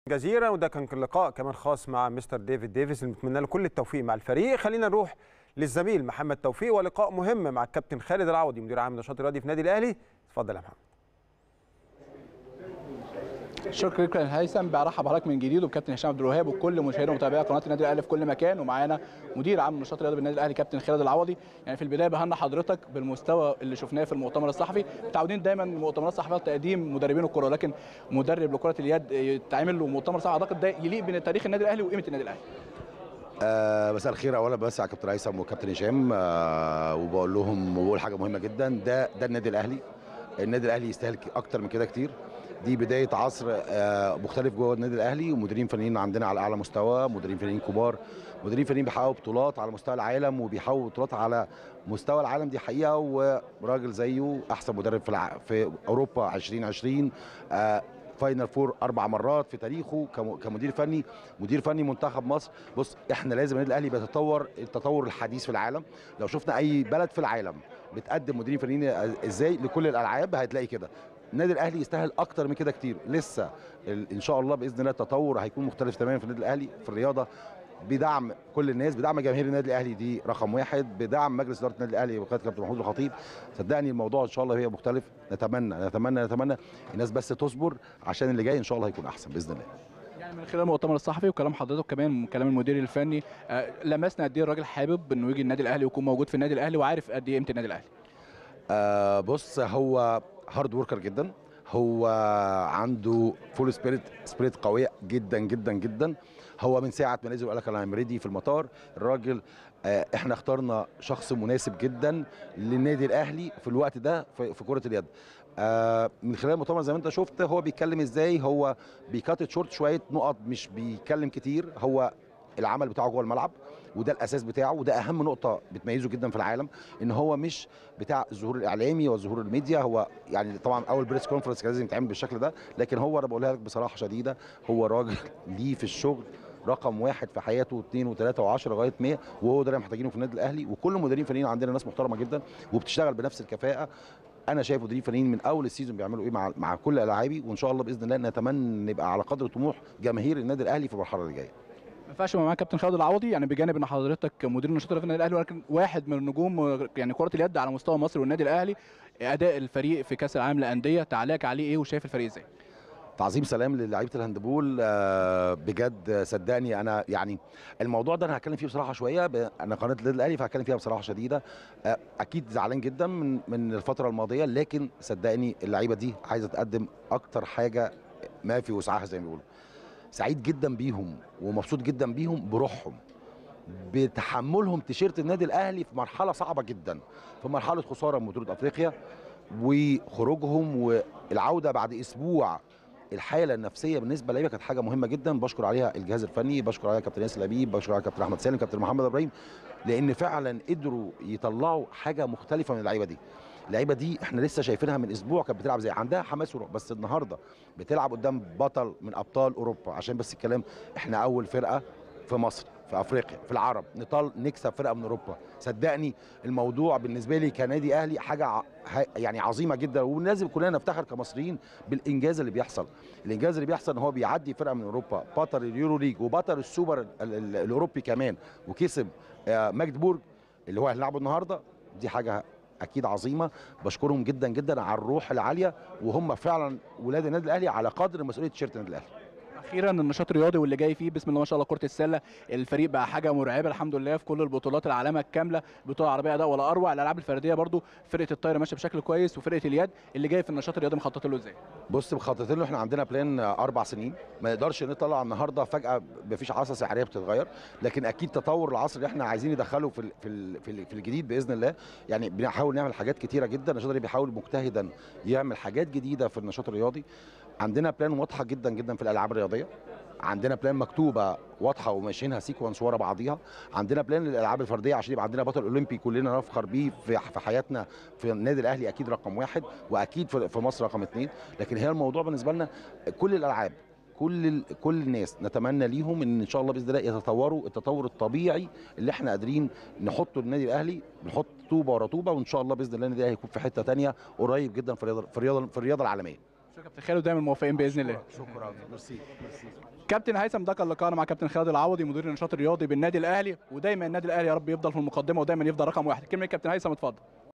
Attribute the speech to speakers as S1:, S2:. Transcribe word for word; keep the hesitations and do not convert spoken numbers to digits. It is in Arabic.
S1: جزيرة. وده كان لقاء كمان خاص مع مستر ديفيد ديفيس اللي بنتمنى له كل التوفيق مع الفريق. خلينا نروح للزميل محمد توفيق ولقاء مهم مع الكابتن خالد العوضي مدير عام النشاط الرياضي في نادي الاهلي. اتفضل يا محمد.
S2: شكرا لك يا هيثم، برحب بحضرتك من جديد وبكابتن هشام عبد الوهاب وكل مشاهدي ومتابعي قناه النادي الاهلي في كل مكان، ومعانا مدير عام النشاط الرياضي بالنادي الاهلي كابتن خالد العوضي. يعني في البدايه بهنا حضرتك بالمستوى اللي شفناه في المؤتمر الصحفي. متعودين دايما المؤتمرات الصحفيه تقديم مدربين الكره، لكن مدرب لكره اليد يتعمل له مؤتمر صحفي اعتقد ده يليق بين تاريخ النادي الاهلي وقيمه النادي الاهلي.
S3: آه مساء الخير. اولا بس على كابتن هيثم وكابتن هشام، آه وبقول لهم وبقول حاجه مهمه جدا، ده ده النادي الاهلي. النادي الاهلي يستاهل اكتر من كده كتير. دي بدايه عصر آه مختلف جوه النادي الاهلي، ومديرين فنيين عندنا على اعلى مستوى، مديرين فنيين كبار، مديرين فنيين بيحققوا بطولات على مستوى العالم وبيحققوا بطولات على مستوى العالم، دي حقيقه. وراجل زيه احسن مدرب في الع... في اوروبا ألفين وعشرين، آه فاينل فور اربع مرات في تاريخه كمدير فني، مدير فني منتخب مصر. بص، احنا لازم النادي الاهلي بيتطور التطور الحديث في العالم. لو شفنا اي بلد في العالم بتقدم مديرين فنيين ازاي لكل الالعاب هتلاقي كده. النادي الاهلي يستاهل اكتر من كده كتير. لسه ان شاء الله باذن الله التطور هيكون مختلف تماما في النادي الاهلي في الرياضه، بدعم كل الناس، بدعم جماهير النادي الاهلي دي رقم واحد، بدعم مجلس اداره النادي الاهلي وقياده كابتن محمود الخطيب. صدقني الموضوع ان شاء الله هي مختلف. نتمنى نتمنى نتمنى الناس بس تصبر عشان اللي جاي ان شاء الله هيكون احسن باذن الله.
S2: يعني من خلال المؤتمر الصحفي وكلام حضرتك كمان كلام المدير الفني، آه لمسنا قد ايه الراجل حابب انه يجي النادي الاهلي ويكون موجود في النادي الاهلي وعارف قد ايه قيمه النادي الاهلي.
S3: آه بص، هو هارد وركر جدا، هو عنده فول سبيريت سبيريت قويه جدا جدا جدا. هو من ساعه ما نزل وقال لك انا ريدي في المطار، الراجل آه احنا اخترنا شخص مناسب جدا للنادي الاهلي في الوقت ده في, في كره اليد. آه من خلال المؤتمر زي ما انت شفت هو بيتكلم ازاي، هو بيكاتت شورت شويه نقط، مش بيتكلم كتير. هو العمل بتاعه جوه الملعب وده الاساس بتاعه، وده اهم نقطه بتميزه جدا في العالم، ان هو مش بتاع الظهور الاعلامي والظهور الميديا. هو يعني طبعا اول بريس كونفرنس كان لازم يتعمل بالشكل ده، لكن هو انا بقولها لك بصراحه شديده، هو راجل ليه في الشغل رقم واحد في حياته واثنين وثلاثه وعشره لغايه مية، وهو ده اللي محتاجينه في النادي الاهلي. وكل المديرين الفنيين عندنا ناس محترمه جدا وبتشتغل بنفس الكفاءه. انا شايف مديرين فنيين من اول السيزون بيعملوا ايه مع مع كل لاعبي، وان شاء الله باذن الله نتمنى نبقى على قدر طموح جماهير النادي الاهلي في المرحله اللي جايه.
S2: ما ينفعش معاك كابتن خالد العوضي، يعني بجانب ان حضرتك مدير النشاط الرياضي في النادي الاهلي ولكن واحد من نجوم يعني كره اليد على مستوى مصر والنادي الاهلي، اداء الفريق في كاس العالم للانديه تعليقك عليه ايه وشايف الفريق ازاي؟
S3: تعظيم سلام للاعيبه الهاندبول، بجد صدقني انا يعني الموضوع ده انا هتكلم فيه بصراحه شويه، انا قناه النادي الاهلي فهتكلم فيها بصراحه شديده. اكيد زعلان جدا من من الفتره الماضيه، لكن صدقني اللعيبه دي عايزه تقدم اكتر حاجه ما في وسعها زي ما بيقولوا. سعيد جدا بيهم ومبسوط جدا بيهم بروحهم، بتحملهم تيشيرت النادي الاهلي في مرحله صعبه جدا، في مرحله خساره من بطوله افريقيا وخروجهم والعوده بعد اسبوع. الحاله النفسيه بالنسبه للعيبه كانت حاجه مهمه جدا، بشكر عليها الجهاز الفني، بشكر عليها كابتن ياسر لبيب، بشكر عليها كابتن احمد سالم، كابتن محمد ابراهيم، لان فعلا قدروا يطلعوا حاجه مختلفه من اللعيبه دي. اللعيبه دي احنا لسه شايفينها من اسبوع كانت بتلعب زي عندها حماس وروح، بس النهارده بتلعب قدام بطل من ابطال اوروبا. عشان بس الكلام، احنا اول فرقه في مصر في افريقيا في العرب نطال نكسب فرقه من اوروبا. صدقني الموضوع بالنسبه لي كنادي اهلي حاجه يعني عظيمه جدا، ولازم كلنا نفتخر كمصريين بالانجاز اللي بيحصل. الانجاز اللي بيحصل ان هو بيعدي فرقه من اوروبا، بطل اليورو ليج وبطل السوبر الاوروبي كمان، وكسب ماجدبورج اللي هو هنلعبه النهارده. دي حاجه اكيد عظيمه، بشكرهم جدا جدا على الروح العاليه، وهم فعلا ولاد النادي الاهلي على قدر مسؤوليه تيشيرت النادي الاهلي.
S2: اخيرا النشاط الرياضي واللي جاي فيه بسم الله ما شاء الله كره السله، الفريق بقى حاجه مرعبه الحمد لله في كل البطولات العالميه الكامله، البطوله العربيه اداء ولا اروع، الالعاب الفرديه برضو فرقه الطايره ماشيه بشكل كويس، وفرقه اليد اللي جاي في النشاط الرياضي مخطط له ازاي؟
S3: بص مخططين له، احنا عندنا بلان اربع سنين، ما نقدرش نطلع النهارده فجاه مفيش عصا سحريه بتتغير، لكن اكيد تطور العصر اللي احنا عايزين ندخله في في في الجديد باذن الله. يعني بنحاول نعمل حاجات كتيره جدا، النشاط الرياضي بيحاول مجتهدا يعمل حاجات جديده في النشاط الرياضي. عندنا بلان واضحه جدا جدا في الالعاب الرياضيه، عندنا بلان مكتوبه واضحه وماشيينها سيكونس ورا بعضيها. عندنا بلان للالعاب الفرديه عشان يبقى عندنا بطل اولمبي كلنا نفخر بيه في في حياتنا في النادي الاهلي، اكيد رقم واحد، واكيد في مصر رقم اثنين. لكن هي الموضوع بالنسبه لنا كل الالعاب كل كل الناس نتمنى ليهم ان ان شاء الله باذن الله يتطوروا التطور الطبيعي اللي احنا قادرين نحطه للنادي الاهلي، نحط طوبه ورا طوبه، وان شاء الله باذن الله النادي الاهلي هيكون في حته ثانيه قريب جدا في الرياضه في الرياضه في الرياضه العالميه.
S2: شكرا كابتن خالد ودايما موفقين باذن الله.
S3: شكرا ميرسي.
S2: كابتن هيثم، ده كان لقاءنا مع كابتن خالد العوضي مدير النشاط الرياضي بالنادي الاهلي، ودايما النادي الاهلي يا رب يفضل في المقدمه ودايما يفضل رقم واحد. كلمه كابتن هيثم اتفضل.